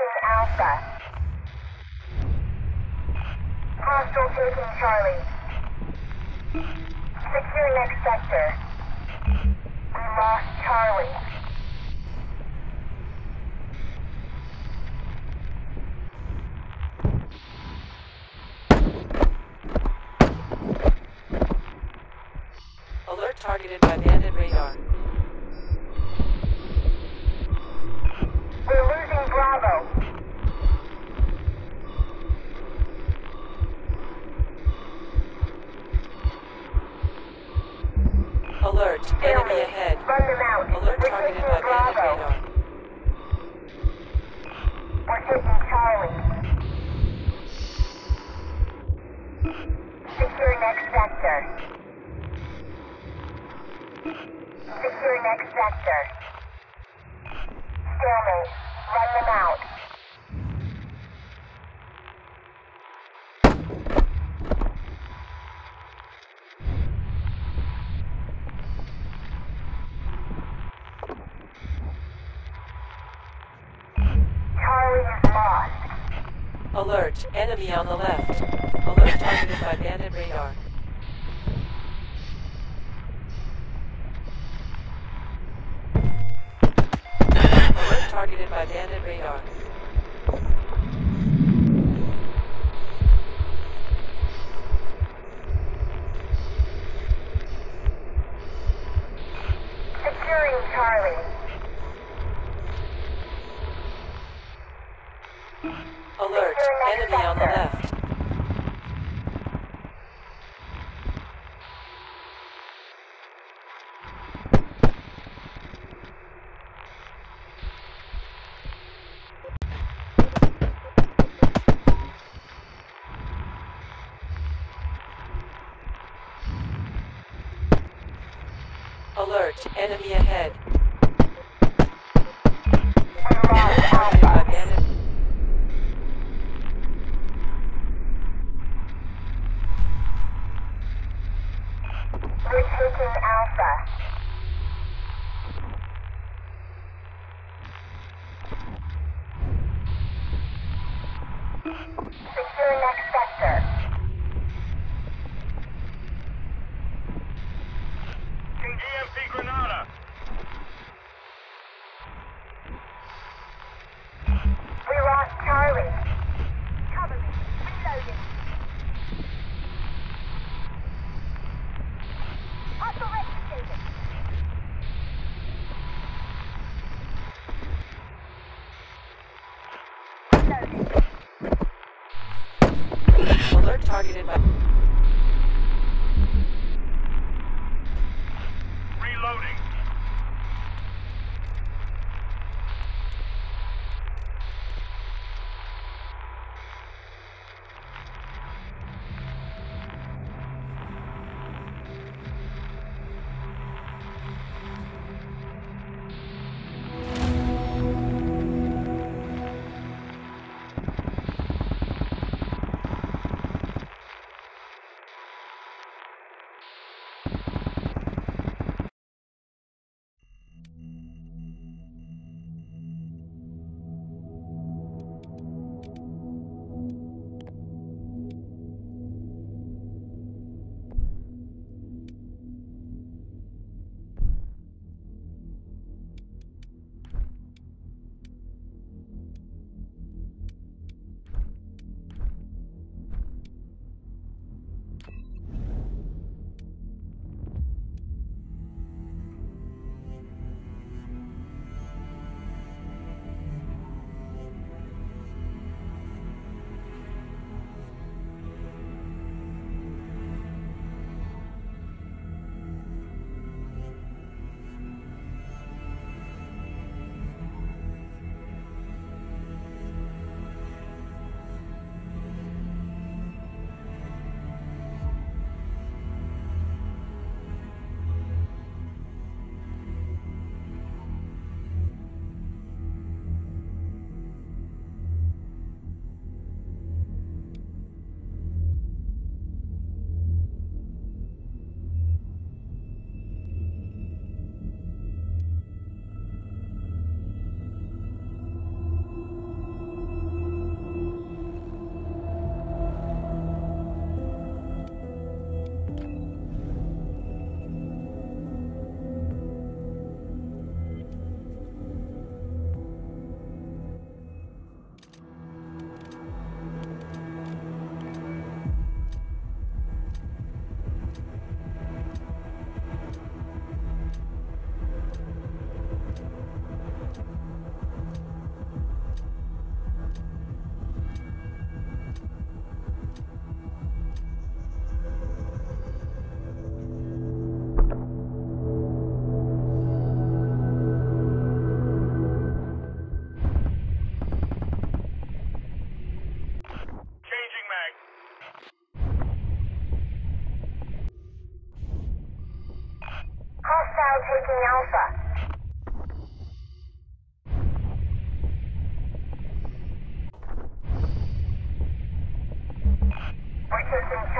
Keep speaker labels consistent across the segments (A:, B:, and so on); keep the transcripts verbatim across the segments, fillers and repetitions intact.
A: taking Alpha. Hostile taking Charlie. Secure next sector. We lost Charlie.
B: Alert targeted by bandit radar.
A: We're losing Bravo.
B: Alert, enemy ahead.
A: Run them out.
B: Alert
A: We're
B: targeted
A: taking
B: by bandit
A: Bravo.
B: radar.
A: We're taking Charlie. Secure next sector. Secure next sector. Stalemate. Run them out. Charlie is lost.
B: Alert, enemy on the left. Alert targeted by bandit radar. Alert targeted by bandit radar.
A: Securing Charlie.
B: Alert, enemy on the left. Alert, enemy ahead.
A: We lost
B: Targeted by
A: Alpha.
B: bandit.
A: We're taking Alpha. Secure next sector.
C: E M P Granada.
A: We lost Charlie. Cover me. Reloading. Hostile replicated. Reloading.
B: Alert targeted by.
C: Reloading.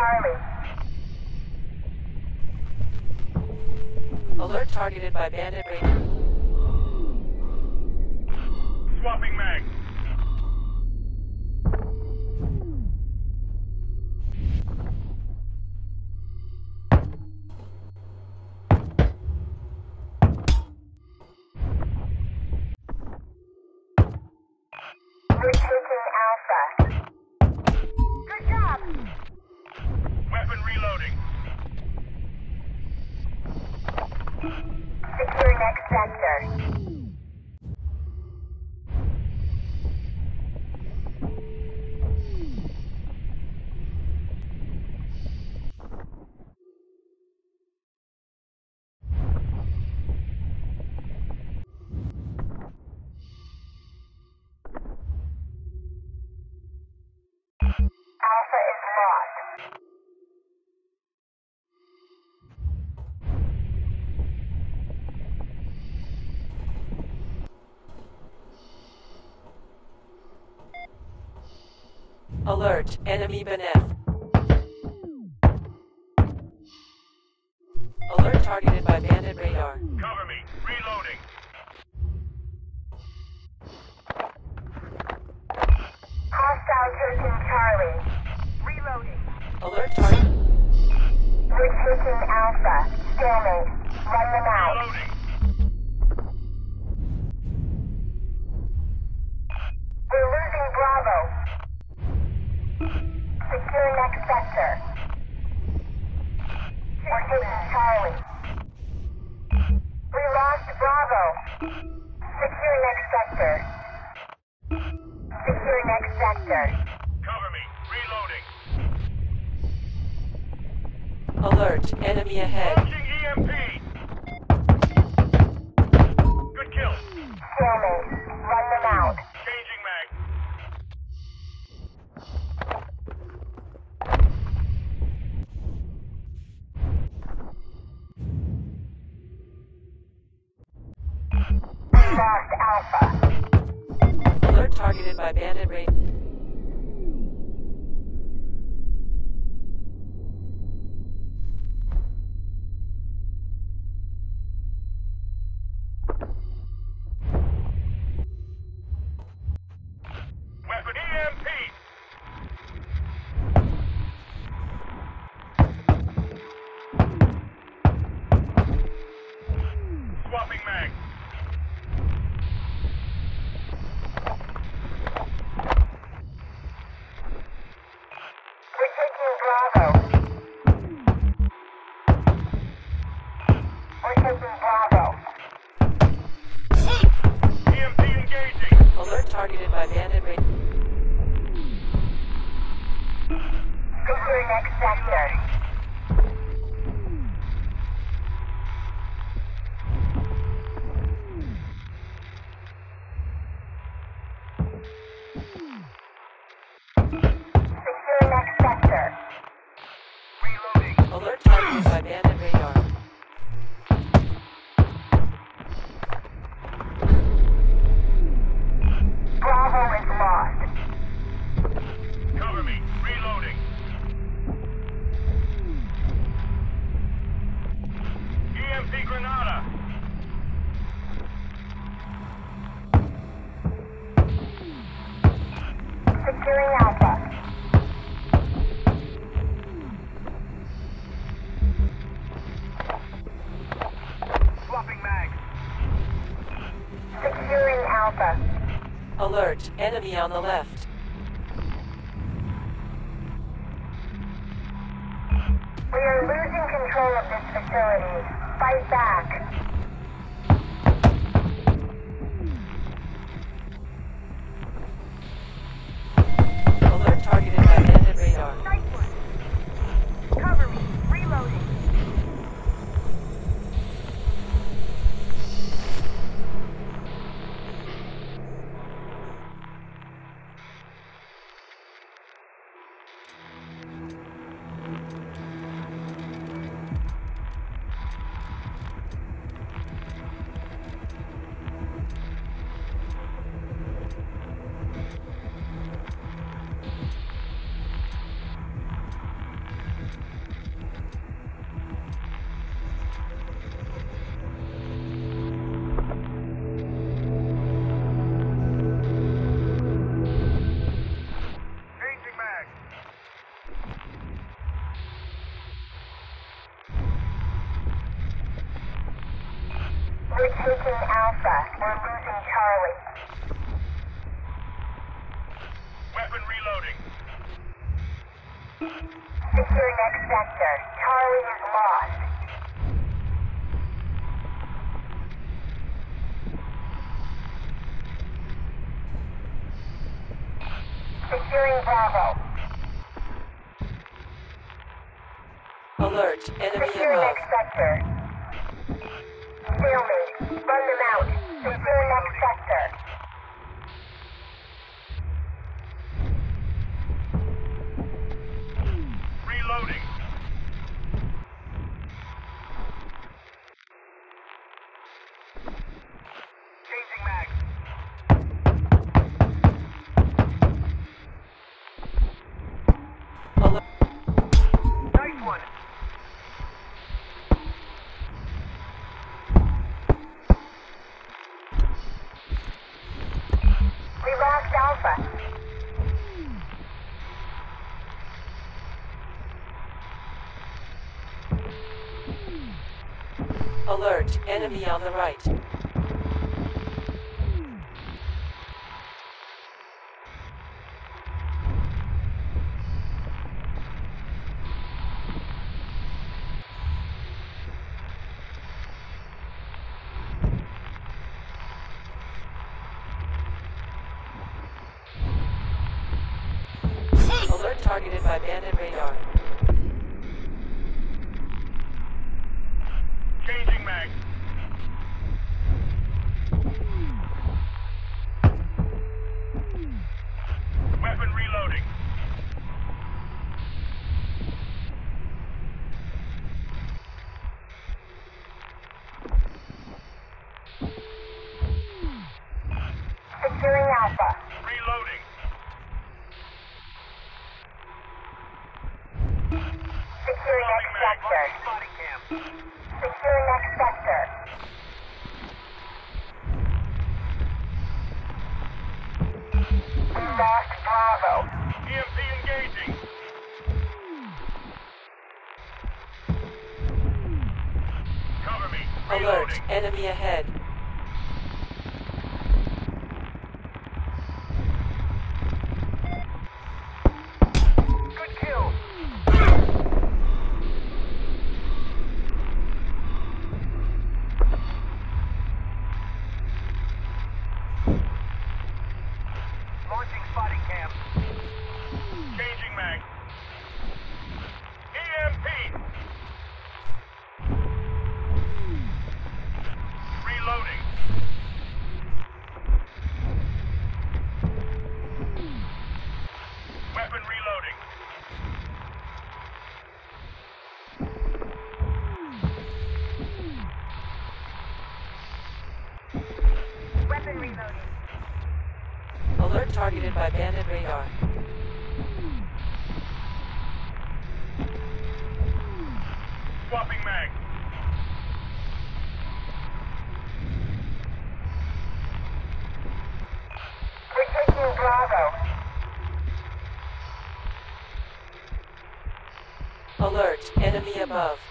A: Charlie.
B: Alert targeted by bandit radar.
C: Swapping mag.
A: We're taking Alpha. Good job.
C: Weapon reloading.
A: Secure next sector. Alpha is lost.
B: Alert, enemy Benef. Alert targeted by bandit radar.
C: Cover me. Reloading.
A: Hostile taking Charlie. Reloading.
B: Alert target.
A: We're taking Alpha. Stalemate. Run them out.
C: Reloading.
A: We're losing Bravo. Secure next sector. We're taking Charlie. We lost Bravo. Secure next sector. Secure next sector.
C: Cover me. Reloading.
B: Alert, enemy ahead.
C: Launching E M P. Good kill.
A: Stalemate. Run them out.
C: Changing mag.
A: We lost Alpha.
B: Alert targeted by bandit radar.
C: Weapon E M P. Swapping mag.
A: We're taking Bravo. We're taking Bravo.
C: E M P engaging.
B: Alert targeted by bandit radar.
A: Secure next sector. Secure next sector.
C: Reloading.
B: Alert targeted by bandit radar.
A: Bravo is lost.
C: Cover me. Reloading. E M P Grenada.
A: Securing Alpha.
C: Swapping mag.
A: Securing Alpha.
B: Alert, enemy on the left.
A: We are losing control of this facility. Fight back.
B: Alert targeted by bandit radar.
A: Nice one. Cover me. Reloading. taking Alpha. We're losing Charlie.
C: Weapon reloading.
A: Secure next sector. Charlie is lost. Securing Bravo.
B: Alert, enemy
A: Secure
B: above.
A: next sector. Stalemate. Run them out. Secure next sector.
C: Reloading. Changing mag.
B: Alert,
C: Nice one.
A: We lost Alpha.
B: alert, enemy on the right. Alert targeted by bandit radar.
C: Changing mag. Weapon reloading.
A: Securing Alpha.
C: Reloading.
A: Secure next sector.
C: Body cam.
A: Secure next sector. We lost Bravo.
C: E M P engaging. Cover me.
B: Alert,
C: Reloading.
B: enemy ahead.
C: Good kill. Launching spotting cam. Changing mag. E M P. Reloading. Weapon reloading.
A: Weapon reloading.
B: Alert targeted by bandit radar.
C: Swapping mag.
A: We're taking Bravo.
B: Alert, enemy above.